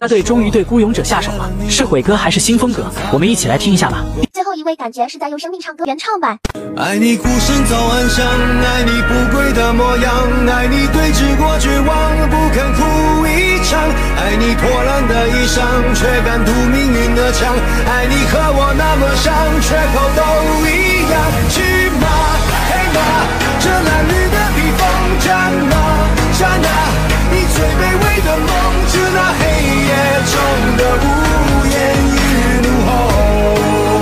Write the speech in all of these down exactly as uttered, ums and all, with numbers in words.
大队终于对孤勇者下手了，是悔歌还是新风格？我们一起来听一下吧。 最后一位感觉是在用生命唱歌原唱版。 爱你孤身走暗巷，爱你不跪的模样，爱你对峙过绝望，不肯哭一场，爱你破烂的衣裳，却敢堵命运的枪，爱你和我那么像，缺口都一样。去吗？黑马，这褴褛的披风，战吗？战啊！你最卑微的梦，致那黑夜中的无言与怒吼。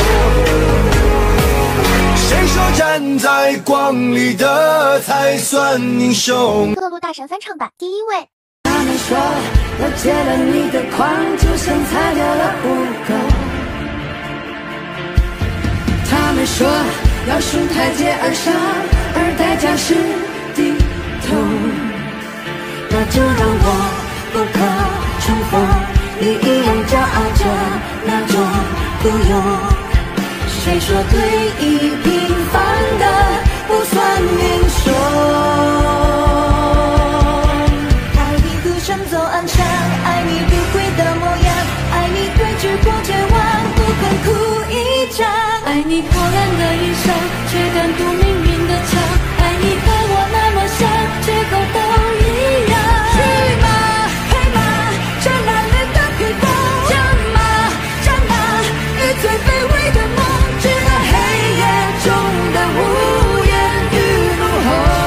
谁说站在光里的才算英雄？ 各路大神翻唱版第一位。 他们说我借了你的狂，就像踩掉了污垢。他们说要顺台阶而上，而代价是低头。那就让我不可重逢，你依然骄傲着那种孤勇。谁说对弈平凡的不算英雄？爱你孤身走暗巷，爱你不跪的模样，爱你对峙过绝望，不肯哭一场，爱你破烂的衣裳，却敢堵命运的枪，爱你和我那么像，缺口都一样。去吗？黑马，这褴褛的披风，战吗？战吗？你最卑微的梦，致那黑夜中的无言与怒吼。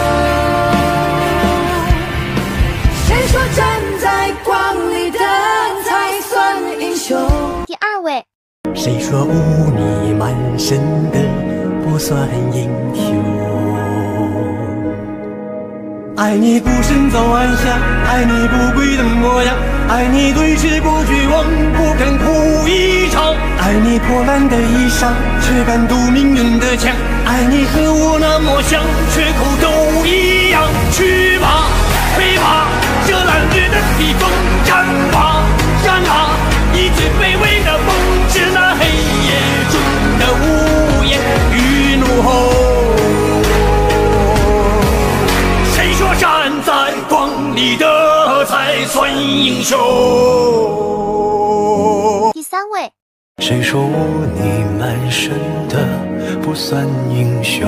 谁说站在光里的才算英雄？ 第二位。 谁说污泥满身的不算英雄？爱你孤身走暗巷，爱你不跪的模样，爱你对峙过绝望，不肯哭一场，爱你破烂的衣裳，却敢堵命运的枪，爱你和我那么像，缺口都一样。去吧，飞吧，这褴褛的披风，战吧，战啊！你最卑微的梦，致那黑夜中的无言与怒吼。谁说站在光里的才算英雄？ 第三位。 谁说污泥满身的不算英雄？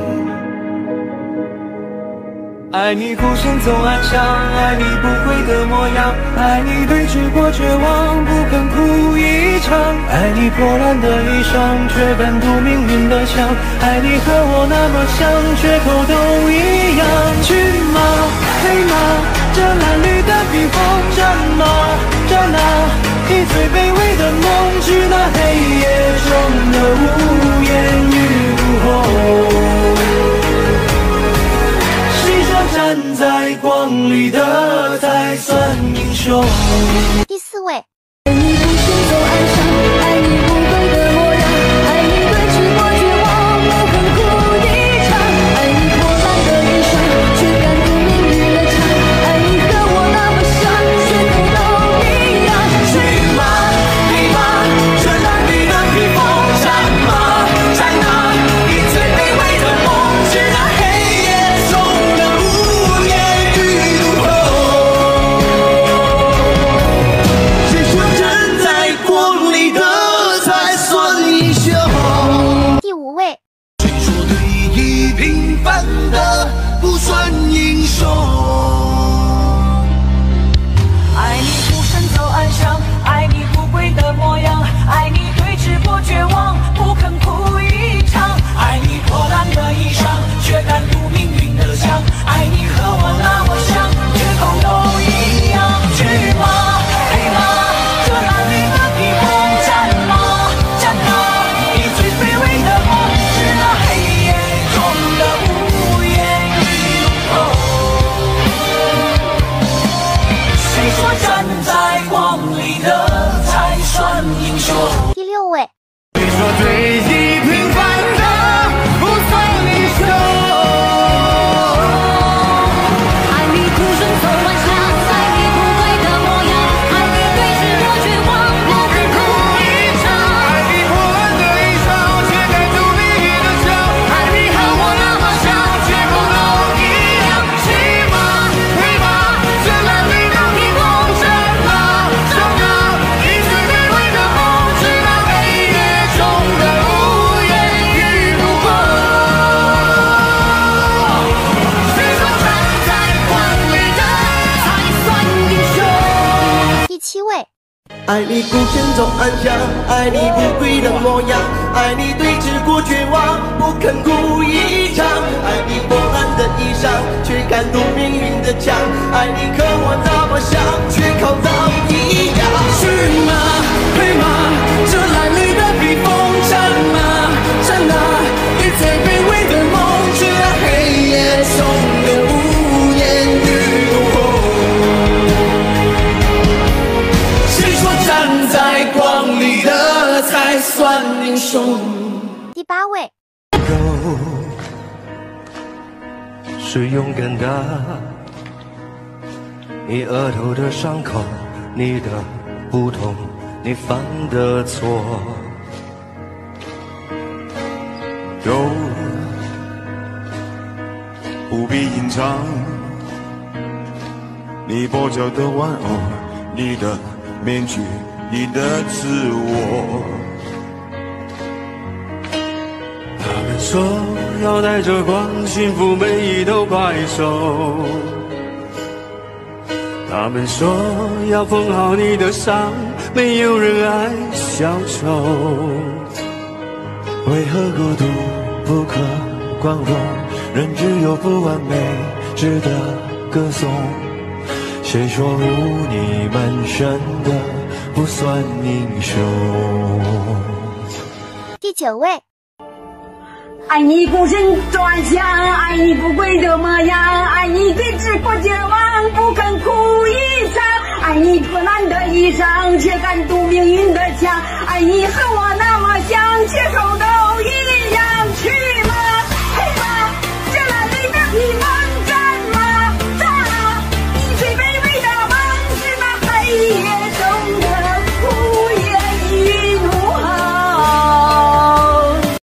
爱你孤身走暗巷，爱你不跪的模样，爱你对峙过绝望，不肯哭一场，爱你破烂的衣裳，却敢堵命运的枪，爱你和我那么像，缺口都一样。去吗？黑马，这褴褛的披风，战吗？战啊！你最卑微的梦，致那黑夜中的无言与怒吼。站在光里的才算英雄。 第四位。 爱你孤身走暗巷，爱你不跪的模样，爱你对峙过绝望，不肯哭一场，爱你破烂的衣裳，却敢堵命运的枪，爱你和我那么像，缺口都一样。去吗？黑马，这褴褛的披风，战吗？战啊！你最卑微的梦，致那黑夜中的无言与怒吼。谁说站在光里的才算英雄？ 第五位。 谁说对弈平凡的不算英雄？ 爱你孤身走暗巷，爱你不跪的模样，爱你对峙过绝望，不肯哭一场，爱你破烂的衣裳，却敢堵命运的枪，爱你和我那么像，缺口都一样。去吗？黑马，这褴褛的披风，战吗？战啊！你最卑微的梦，致那黑夜中的无言与怒吼。谁说站在光里的才算英雄？ 第六位。 谁说对弈平凡的不算英雄？ 爱你孤身走暗巷，爱你不跪的模样，爱你对峙过绝望，不肯哭一场， 爱你破烂的衣裳，却敢堵命运的枪， 爱你和我那么像，缺口都一样。去吗？黑马，这褴褛的披风，战吗？战啊！ 七位。 爱你孤身走暗巷，爱你不跪的模样，爱你对峙过绝望，不肯哭一场，爱你破烂的衣裳，却敢堵命运的枪，爱你和我那么像，却靠到一样。 去吗？配吗？这褴褛的披风战吗？战啊！一最卑微的梦，却让黑夜中的无言与怒吼。站在光里的才算英雄。 第八位。 是勇敢的，你额头的伤口，你的不同，你犯的错。 有不必隐藏，你跛脚的玩偶，你的面具，你的自我。 他们说要带着光，幸福每一头怪兽。他们说要缝好你的伤，没有人爱小丑。 为何孤独不可光荣？人只有不完美值得歌颂。谁说污泥满身的不算英雄？ 第九位。 爱你孤身走暗巷，爱你不跪的模样，爱你对峙过绝望，不肯哭一场，爱你破烂的衣裳，却敢堵命运的枪，爱你和我那么像，携手